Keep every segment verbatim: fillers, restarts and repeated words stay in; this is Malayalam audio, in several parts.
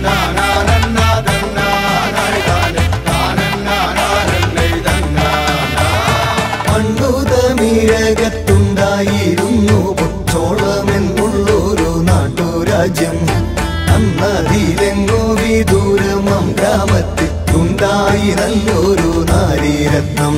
മണ്ണുതമിഴകത്തുണ്ടായിരുന്നു പൊച്ചോളമെന്നുള്ളൊരു നാട്ടുരാജ്യം. അന്നതിലെങ്ങോ വിദൂരമം ഗ്രാമത്തിൽ ഉണ്ടായി നല്ലൊരു നാരീരത്നം.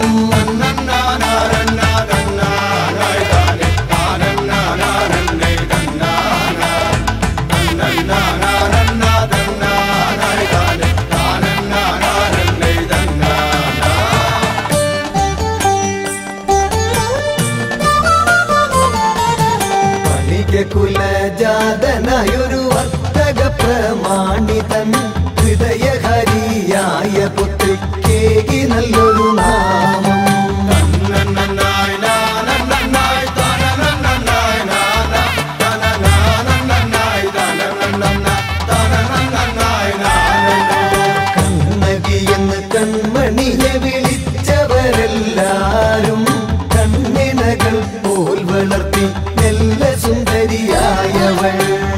കുലജാതനായൊരു വർത്തക പ്രമാണിതൻ ഹൃദയഹരിയായ പുത്രിക്കേകി നല്ലൊരു നാമം. കണ്ണകി എന്ന് കൺമണിയെ വിളിച്ചവരെല്ലാരും കണ്ണിനകൾ പോൽ വളർത്തി നല്ല സുന്ദരിയായവൾ.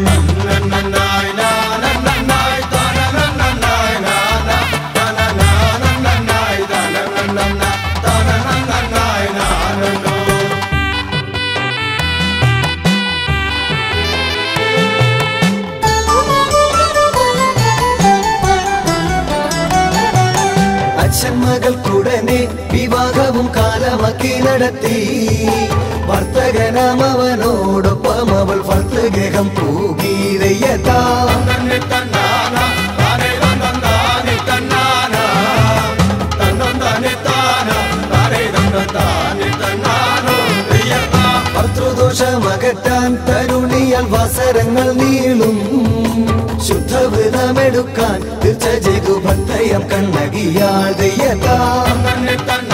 അച്ഛൻ മകൾക്കുടനെ വിവാഹവും കാലമാക്കി നടത്തി. വർത്തകനാം അവനോടൊപ്പം അവൾ ഭർത്തൃഗൃഹം പൂകീരയതാ. ഭർത്തൃദോഷമകറ്റാൻ തരുണിയാൽ വസരങ്ങൾ നീളും. ശുദ്ധവ്രതമെടുക്കാൻ തീർച്ച ചെയ്തു ഭക്തയം കണ്ണകിയാൾ ദയ്യതാ.